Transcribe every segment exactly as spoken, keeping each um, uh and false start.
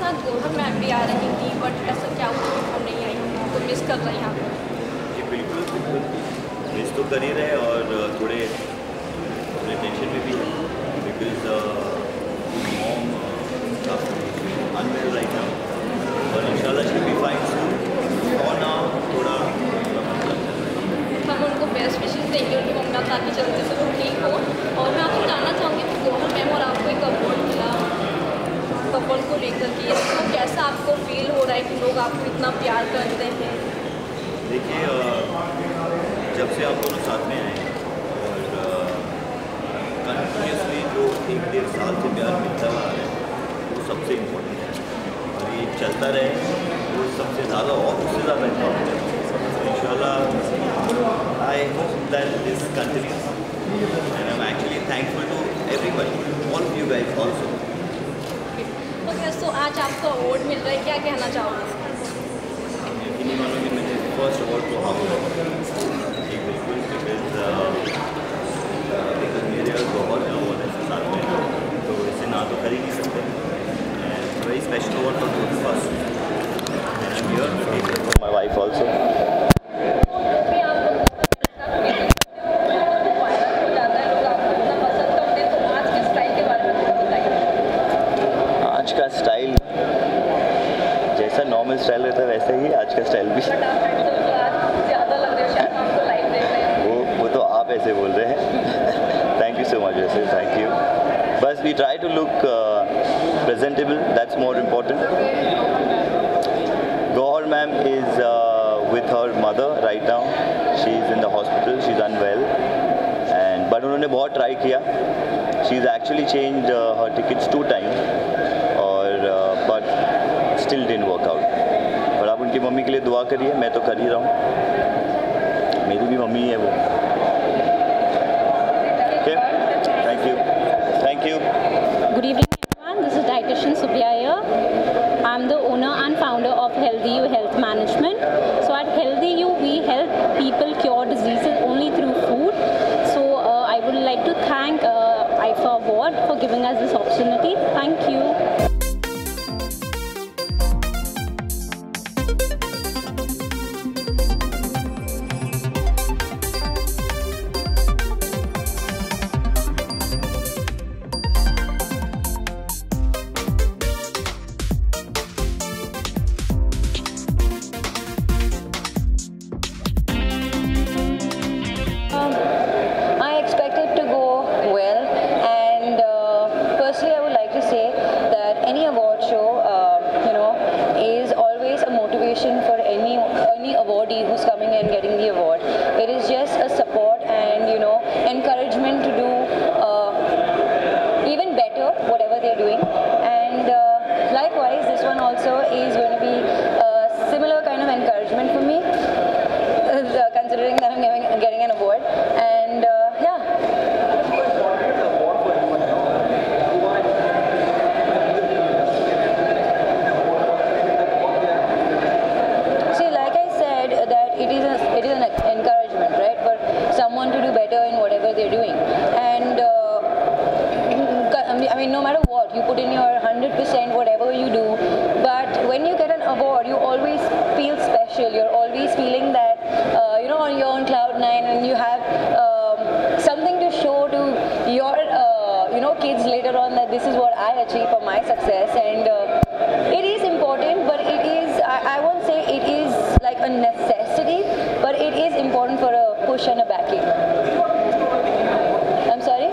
साथ गौहर मैम भी आ रही थी, बट ऐसा क्या हुआ कि हम नहीं आई, तो मिस कर रहे हैं यहाँ पर? जी बिल्कुल बिल्कुल मिस तो कर ही रहे और थोड़े थोड़े टेंशन में भी है because mom unwell right now और इंशाल्लाह शी बी फाइन सून और नाउ थोड़ा हम उनको बेस्ट विशेस देंगे, उनकी मम्मा ताकि जल्दी से वो ठीक हो। और मैं आपसे जानना चाहूँगी कि गौहर मैम और आपको एक अवार्ड मिला कपल को लेकर के, तो कैसा आपको फील हो रहा है कि लोग आपको इतना प्यार करते हैं? देखिए जब से हम दोनों साथ में आए और कंटिन्यूसली जो एक डेढ़ साल से प्यार मिलता हुआ है वो सबसे इम्पोर्टेंट है और ये चलता रहे वो सबसे ज़्यादा और उससे ज़्यादा इम्पोर्टेंट है। इंशाल्लाह I hope that this continues and I am actually thankful to everybody all of you guys also. Okay, so आज आपको अवार्ड मिल रहा है, क्या कहना चाहोगे? यकीनी मानो कि मैंने फर्स्ट अवार्ड को हाँ बोला जी बिल्कुल बिकॉज बिकॉज मेरे और गौहर का अवार्ड है साथ में तो इसे ना तो कर ही नहीं सकते and very special award for both of us and I am here to take it for my wife also. आज का स्टाइल जैसा नॉर्मल स्टाइल रहता है वैसे ही आज का स्टाइल भी वो वो तो आप ऐसे बोल रहे हैं। थैंक यू सो मच वैसे थैंक यू। बस we try to look presentable, that's more important. Gauahar ma'am is with her mother right now, she is in the hospital, she is unwell and but उन्होंने बहुत try किया। She is actually changed her tickets two time और but still didn't work out. और आप उनकी mummy के लिए दुआ करिए, मैं तो कर ही रहा हूँ, मेरी भी मम्मी है वो। Okay, thank you thank you. Good evening everyone, this is dietitian Subhya here. I'm the owner and founder of Healthy You Health Management. So at Healthy You we help people cure diseases only through food. So uh, I would like to thank uh, I F A Award for giving us this opportunity. Thank you. For any any awardee who's coming and getting the award, it is just a support and you know encouragement to do uh, even better whatever they're doing. And uh, likewise, this one also is going to be a similar kind of encouragement for me, uh, considering that I'm getting, getting an award. And uh, yeah. Someone to do better in whatever they're doing, and uh, I mean no matter what you put in your one hundred percent whatever you do, but when you get an award you always feel special. You're always feeling that uh, you know you're on cloud nine and you have um, something to show to your uh, you know kids later on that this is what I achieved for my success. And uh, it is important, but it is I, I won't say it is like a necessity, but it is important for a push and a backing. I'm sorry?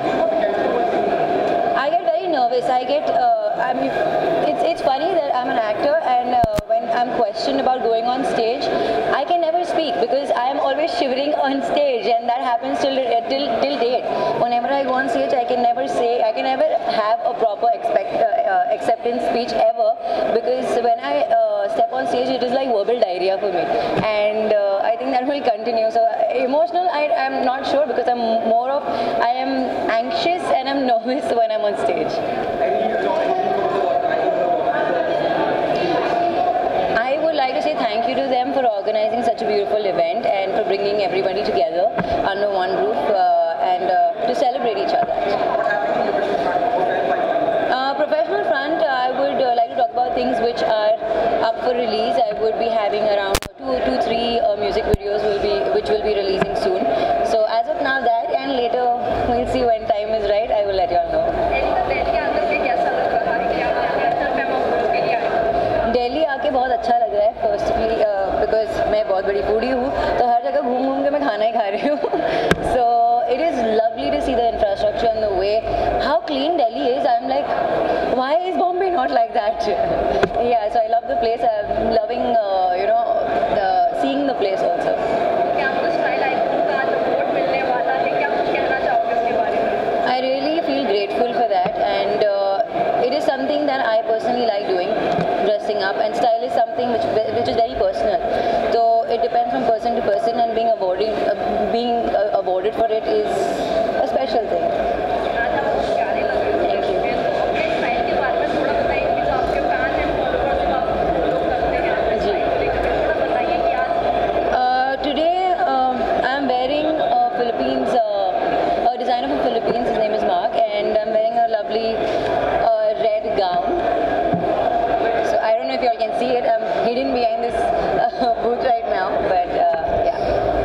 I get very nervous. I get, uh, I mean, it's, it's funny that I'm an actor, and uh, when I'm questioned about going on stage, I can never speak because I am always shivering on stage, and that happens till, till, till date. Whenever I go on stage, I can never say, I can never have a proper expect, uh, uh, acceptance speech ever, because when I uh, step on stage, it is like verbal diarrhea for me, and uh, I think that will continue. So emotional, I am not sure because I'm more of, I am anxious and I'm nervous when I'm on stage. I would like to say thank you to them for organizing such a beautiful event and for bringing everybody together under one roof uh, and uh, to celebrate each other. Uh, professional front, uh, I would uh, like to talk about things which for release, I would be having around two to three uh, music videos will be which will be releasing soon. So as of now that, and later we'll see when time is right. I will let you all know. Delhi आके बहुत अच्छा लग रहा है firstly because मैं बहुत बड़ी foodie हूँ तो हर जगह घूम घूम के मैं खाना ही खा रही हूँ so it is lovely to see the infrastructure and the way how clean Delhi is I am like why is Bombay not like that yeah so I love the place I am loving you know seeing the place also I really feel grateful for that, and uh, it is something that I personally like doing, dressing up, and style is something which which is very personal. So it depends from person to person, and being awarded uh, being uh, awarded for it is a special thing. Thank you. Uh, today um, I am wearing a Philippines. Uh, a designer from Philippines. His name is Mark, and I'm wearing a lovely uh, red gown. So I don't know if you all can see it. I'm hidden behind this uh, booth right now, but uh, yeah.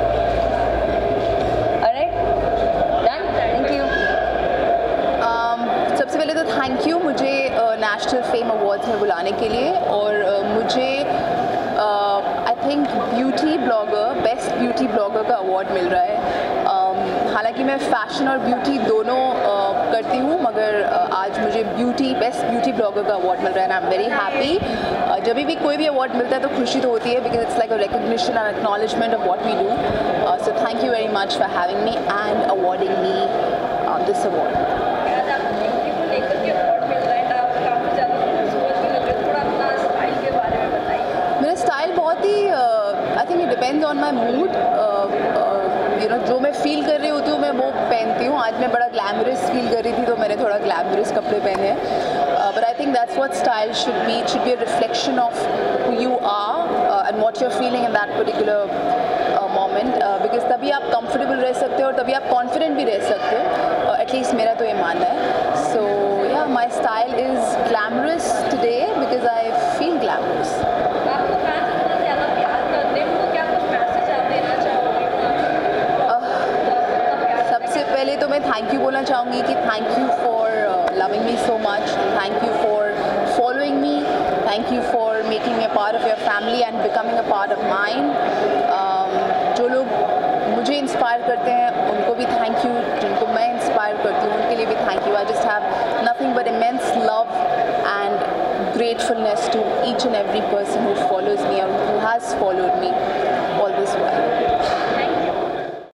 All right, done. Thank you. um, सबसे पहले तो thank you मुझे national fame awards में बुलाने के लिए और uh, मुझे I think beauty blogger best beauty blogger का अवार्ड मिल रहा है. हालांकि मैं फ़ैशन और ब्यूटी दोनों uh, करती हूँ मगर uh, आज मुझे ब्यूटी बेस्ट ब्यूटी ब्लॉगर का अवार्ड मिल रहा है. I am very happy. जब भी कोई भी अवार्ड मिलता है तो खुशी तो होती है because it's like a recognition and acknowledgement of what we do. So thank you very much for having me and awarding me this award. मेरा स्टाइल बहुत ही I think it depends on my mood. You know जो मैं feel कर रही होती हूँ मैं वो पहनती हूँ. आज मैं बड़ा ग्लैमरस फील कर रही थी तो मैंने थोड़ा ग्लैमरस कपड़े पहने हैं. But I think that's what style should be. It should be a reflection of who you are and what you are feeling in that particular moment because तभी आप कंफर्टेबल रह सकते हो और तभी आप कॉन्फिडेंट भी रह सकते हो. एटलीस्ट मेरा तो ये मानना है. So yeah my style is glamorous today because I feel glamorous. पहले तो मैं थैंक यू बोलना चाहूँगी कि thank you for loving me so much. Thank you for following me. Thank you for making me a part of your family and becoming a part of mind. जो लोग मुझे inspire करते हैं उनको भी थैंक यू. जिनको मैं inspire करती हूँ उनके लिए भी thank you. I just have nothing but immense love and gratefulness to each and every person who follows me or who has followed me all this while.